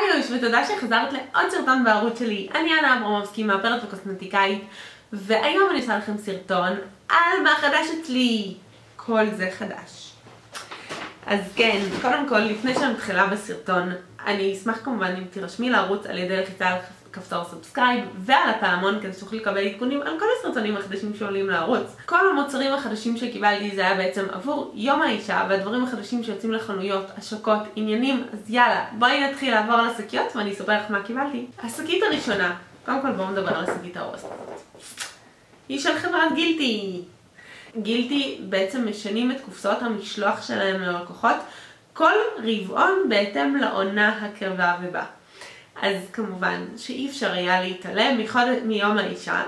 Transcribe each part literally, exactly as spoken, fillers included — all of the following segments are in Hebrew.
היוש, ותודה שחזרת לעוד סרטון בערוץ שלי. אני אנה אברמובסקי, מאפרת וקוסמטיקאית, והיום אני אעשה לכם סרטון על מה חדש אצלי. כל זה חדש. אז כן, קודם כל, לפני שאני מתחילה בסרטון, אני אשמח כמובן אם תירשמי לערוץ על ידי לחיצה על כפתור סאבסקרייב ועל הפעמון כדי שתוכלי לקבל עדכונים על כל הסרטונים החדשים שעולים לערוץ. כל המוצרים החדשים שקיבלתי זה היה בעצם עבור יום האישה, והדברים החדשים שיוצאים לחנויות, השקות, עניינים. אז יאללה, בואי נתחיל לעבור על השקיות ואני אספר לך מה קיבלתי. השקית הראשונה, קודם כל בואו נדבר על השקית ההורסת. היא של חברת גילטי. גילטי בעצם משנים את קופסאות המשלוח שלהם ללקוחות כל רבעון בהתאם לעונה הקרבה ובא. אז כמובן שאי אפשר היה להתעלם מחוד... מיום האישה,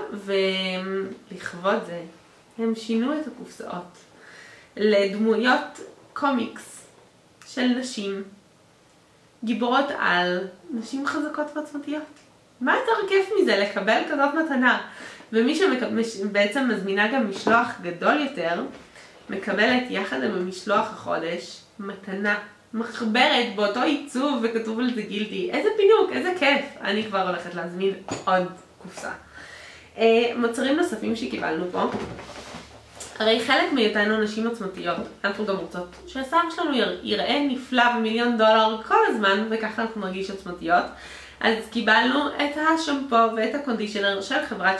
ולכבוד זה הם שינו את הקופסאות לדמויות קומיקס של נשים, גיבורות על, נשים חזקות ועצמתיות. מה יותר כיף מזה לקבל כזאת מתנה? ומי שבעצם מזמינה גם משלוח גדול יותר, מקבלת יחד עם המשלוח החודש מתנה מחברת באותו עיצוב וכתוב על זה גילטי. איזה פינוק, איזה כיף. אני כבר הולכת להזמין עוד קופסה. מוצרים נוספים שקיבלנו פה. הרי חלק מאיתנו נשים עצמתיות, אנחנו גם רוצות שהשיער שלנו ייראה נפלא במיליון דולר כל הזמן, וככה אנחנו נרגיש עצמתיות. אז קיבלנו את השמפו ואת הקונדישנר של חברת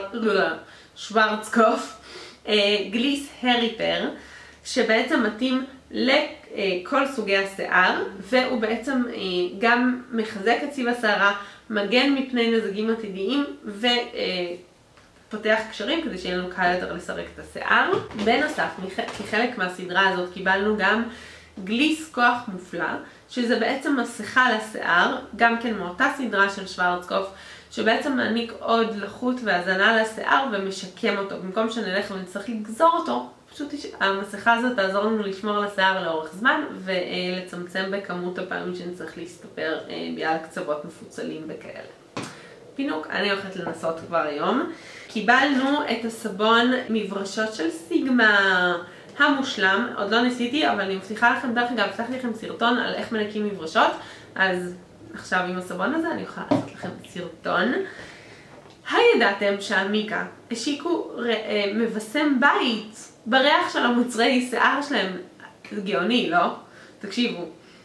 שוורצקופ, גליס הריפר, שבעצם מתאים לכל סוגי השיער, והוא בעצם גם מחזק את סיב השערה, מגן מפני נזקים עתידיים ופותח קשרים כדי שיהיה לנו קל יותר לסרק את השיער. בנוסף, כחלק מהסדרה הזאת קיבלנו גם גליס כוח מופלא, שזה בעצם מסכה לשיער, גם כן מאותה סדרה של שוורצקופ, שבעצם מעניק עוד לחות והזנה לשיער ומשקם אותו. במקום שנלך ונצטרך לגזור אותו, פשוט המסכה הזאת תעזור לנו לשמור על השיער לאורך זמן ולצמצם בכמות הפעמים שנצטרך להסתפר בגלל קצוות מפוצלים וכאלה. פינוק, אני הולכת לנסות כבר היום. קיבלנו את הסבון מברשות של סיגמה המושלם, עוד לא ניסיתי, אבל אני מבטיחה לכם, דרך אגב, הבטחתי לכם סרטון על איך מנקים מברשות, אז עכשיו עם הסבון הזה אני יכולה לעשות לכם סרטון. הידעתם שהמיקה השיקו מבשם בית בריח של המוצרי שיער שלהם? זה גאוני, לא? תקשיבו.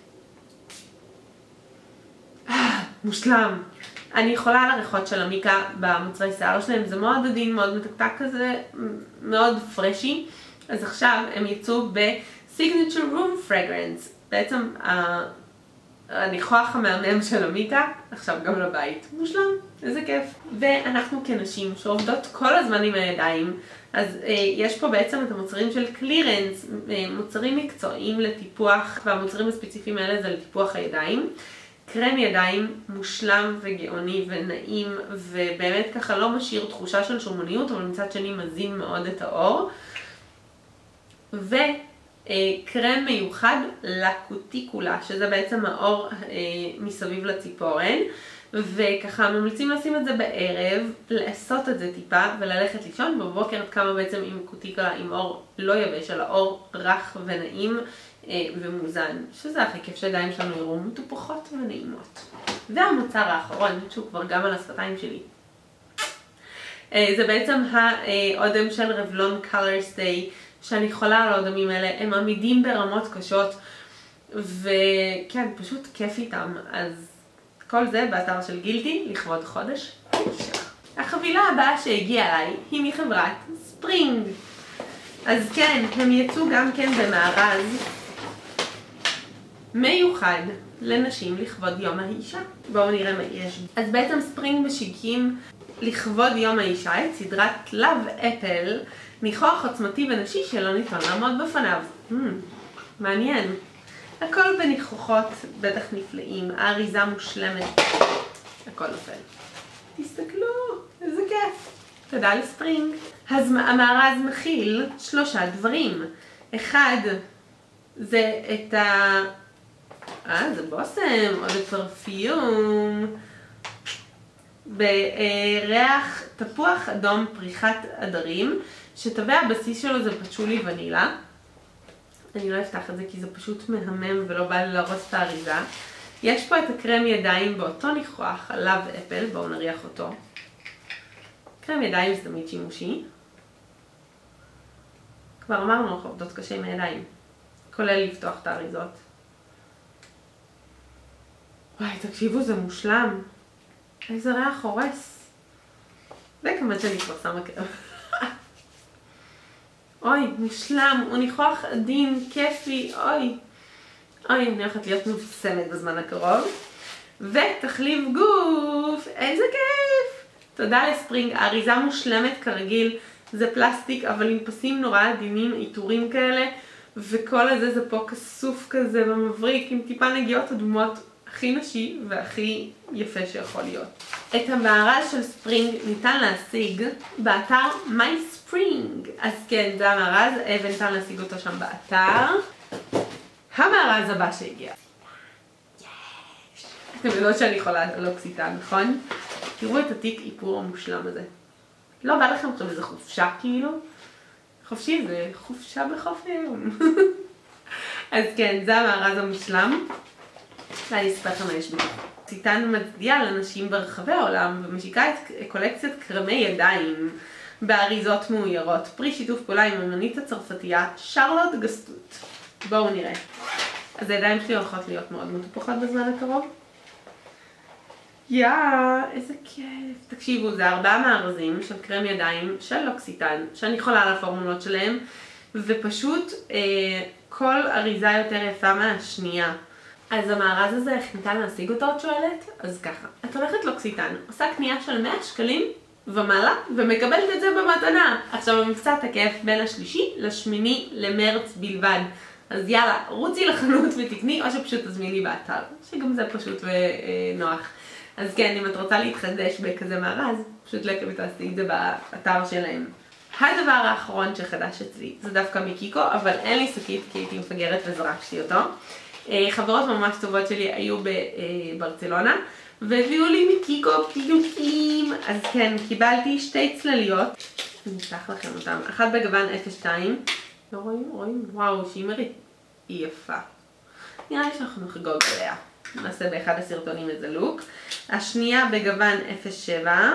מושלם. אני יכולה על הריחות של המיקה במוצרי שיער שלהם, זה מאוד עדין, מאוד מתקתק כזה, מאוד פרשי. אז עכשיו הם יצאו ב-Signature Room Fragrance, בעצם הניחוח המהמם של המיקה, עכשיו גם לבית. מושלם, איזה כיף. ואנחנו כנשים שעובדות כל הזמן עם הידיים, אז אה, יש פה בעצם את המוצרים של קלירנס, אה, מוצרים מקצועיים לטיפוח, והמוצרים הספציפיים האלה זה לטיפוח הידיים. קרם ידיים מושלם וגאוני ונעים, ובאמת ככה לא משאיר תחושה של שומניות, אבל מצד שני מזין מאוד את האור. וקרם מיוחד לקוטיקולה, שזה בעצם האור מסביב לציפורן, וככה ממליצים לשים את זה בערב, לעשות את זה טיפה וללכת לישון, ובבוקר את קמה בעצם עם קוטיקולה עם אור לא יבש, אלא אור רך ונעים ומוזן, שזה הכי כיף שהידיים שלנו יראו מטופחות ונעימות. והמוצר האחרון, שהוא כבר גם על השפתיים שלי, זה בעצם האודם של רבלון Color Stay, שאני חולה על האודמים האלה, הם עמידים ברמות קשות, וכן, פשוט כיף איתם. אז כל זה באתר של גילטי לכבוד חודש האישה. החבילה הבאה שהגיעה אליי היא מחברת ספרינג. אז כן, הם יצאו גם כן במארז מיוחד לנשים לכבוד יום האישה. בואו נראה מה יש. אז בעצם ספרינג משיקים לכבוד יום האישה את סדרת Love Apple, ניחוח עוצמתי ונשי שלא ניתן לעמוד בפניו. Hmm, מעניין. הכל בניחוחות בטח נפלאים, האריזה מושלמת. הכל נופל. תסתכלו, איזה כיף. תודה לספרינג. אז המארז מכיל שלושה דברים. אחד, זה את ה... אה, זה בוסם, או זה פרפיום. בריח תפוח אדום פריחת עדרים, שתווי הבסיס שלו זה פצ'ולי ונילה. אני לא אפתח את זה כי זה פשוט מהמם ולא בא לי להרוס את האריזה. יש פה את הקרם ידיים באותו ניחוח, חלב אפל, בואו נריח אותו. קרם ידיים זה תמיד שימושי. כבר אמרנו, אנחנו עובדות קשה עם הידיים, כולל לפתוח את האריזות. וואי, תקשיבו, זה מושלם. איזה ריח הורס. זה כמובן שאני כבר שמה קרם. אוי, מושלם, הוא ניחוח עדין, כיפי, אוי. אוי, אני הולכת להיות מבשמת בזמן הקרוב. ותחליף גוף, איזה כיף. תודה לספרינג, האריזה מושלמת כרגיל. זה פלסטיק, אבל עם פסים נורא עדינים, עיטורים כאלה. וכל הזה זה פה כסוף כזה ומבריק, עם טיפה נגיעות אדומות. הכי נשי והכי יפה שיכול להיות. את המארז של ספרינג ניתן להשיג באתר MySpring. אז כן, זה המארז, וניתן להשיג אותו שם באתר. המארז הבא שהגיע. יש! אתם יודעות שאני יכולה לוקסיטן, נכון? תראו את התיק איפור המושלם הזה. לא בא לכם עכשיו איזה חופשה כאילו? חופשי זה חופשה בחוף היום. אז כן, זה המארז המושלם. ואני אספר לכם מה יש בתוכו. לוקסיטן מצדיעה לנשים ברחבי העולם ומשיקה את קולקציית קרמי ידיים באריזות מאוירות. פרי שיתוף פעולה עם אמנית הצרפתייה שרלוט גסטוט. בואו נראה. אז הידיים שלי הולכות להיות מאוד מטופחות בזמן הקרוב. יאה, איזה כיף. תקשיבו, זה ארבעה מארזים של קרם ידיים של לוקסיטן, שאני יכולה על הפורמולות שלהם, ופשוט אה, כל אריזה יותר יפה מהשנייה. אז המארז הזה, איך ניתן להשיג אותו, את שואלת? אז ככה, את הולכת לוקסיטן, עושה קנייה של מאה שקלים ומעלה, ומקבלת את זה במתנה. עכשיו המבצע תקף בין השלישי לשמיני למרץ בלבד. אז יאללה, רוצי לחנות ותקני, או שפשוט תזמיני באתר, שגם זה פשוט ונוח. אז כן, אם את רוצה להתחדש בכזה מארז, פשוט לכי ותעשי את זה באתר שלהם. הדבר האחרון שחדש אצלי, זה דווקא מקיקו, אבל אין לי שקית כי הייתי מפגרת וזרקתי אותו. חברות ממש טובות שלי היו בברצלונה, והביאו לי מקיקו פיוקים. אז כן, קיבלתי שתי צלליות. אני אשלח לכם אותם. אחת בגוון אפס שתיים. לא רואים? רואים? וואו, שימרית. היא יפה. נראה לי שאנחנו נחגוג עליה. נעשה באחד הסרטונים איזה לוק. השנייה בגוון אפס שבע.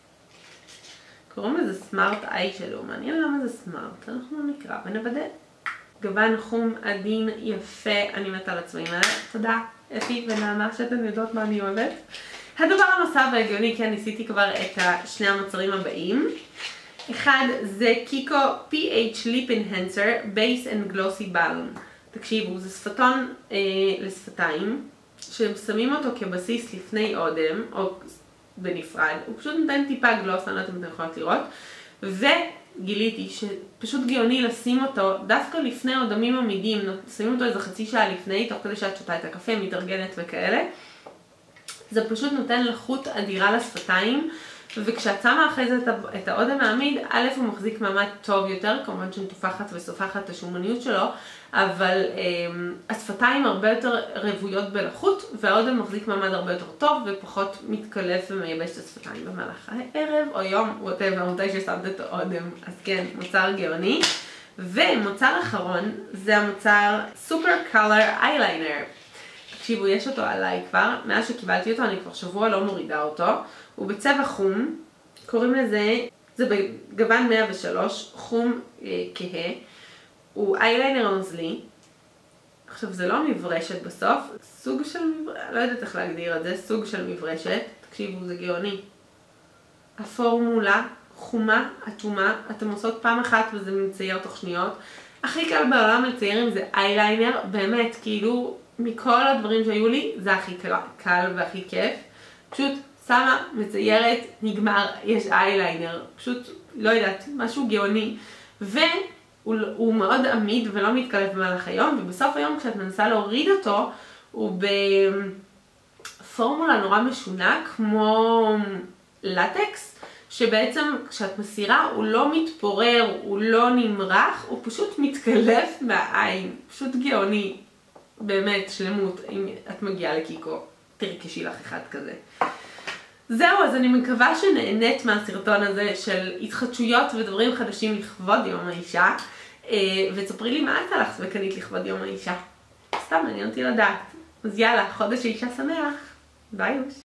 קוראים לזה סמארט איי שלו. מעניין למה זה סמארט. אנחנו נקרא ונוודא. גוון חום עדין יפה. אני מתה על הצבעים האלה. תודה אפי ונעמה שאתן יודעות מה אני אוהבת. הדבר הנוסף והגיוני, כן, ניסיתי כבר את שני המוצרים הבאים. אחד זה קיקו פי אייץ' Lip Enhancer Base and Glossy Balm. תקשיבו, זה שפתון אה, לשפתיים, שהם שמים אותו כבסיס לפני אודם, או בנפרד. הוא פשוט נותן טיפה גלוס, אני לא יודעת אם אתם יכולות לראות. וגיליתי שפשוט גאוני לשים אותו דווקא לפני אודמים עמידים. שמים אותו איזה חצי שעה לפני, תוך כדי שאת שותה את הקפה, מתארגנת וכאלה. זה פשוט נותן לחות אדירה לשפתיים. וכשאת שמה אחרי זה את האודם העמיד, א' הוא מחזיק מעמד טוב יותר, כמובן שנטופחת וסופחת את השומניות שלו, אבל אמ, השפתיים הרבה יותר רבויות בלחות, והאודם מחזיק מעמד הרבה יותר טוב, ופחות מתקלף ומייבש את השפתיים במהלך הערב, או יום, whatever, מתי ששמת את האודם. אז כן, מוצר גאוני. ומוצר אחרון, זה המוצר סופר קולר אייליינר. תקשיבו, יש אותו עליי כבר, מאז שקיבלתי אותו, אני כבר שבוע לא מורידה אותו. הוא בצבע חום, קוראים לזה, זה בגוון מאה ושלוש, חום אה, כהה. הוא אייליינר נוזלי. עכשיו זה לא מברשת בסוף, סוג של מברשת, לא יודעת איך להגדיר את זה, סוג של מברשת. תקשיבו, זה גאוני. הפורמולה חומה, אטומה, אתם עושות פעם אחת וזה מצייר תוך שניות. הכי קל בעולם לצייר עם זה אייליינר, באמת, כאילו מכל הדברים שהיו לי, זה הכי קל, קל והכי כיף. פשוט שמה, מציירת, נגמר, יש אייליינר, פשוט לא יודעת, משהו גאוני. והוא מאוד עמיד ולא מתקלף במהלך היום, ובסוף היום כשאת מנסה להוריד אותו, הוא בפורמולה נורא משונה, כמו לטקס, שבעצם כשאת מסירה הוא לא מתפורר, הוא לא נמרח, הוא פשוט מתקלף מהעין, פשוט גאוני, באמת שלמות, אם את מגיעה לקיקו, תרכשי לך אחד כזה. זהו, אז אני מקווה שנהנית מהסרטון הזה של התחדשויות ודברים חדשים לכבוד יום האישה, ותספרי לי מה את הלכת וקנית לכבוד יום האישה. סתם, מעניין אותי לדעת. אז יאללה, חודש האישה שמח. ביי.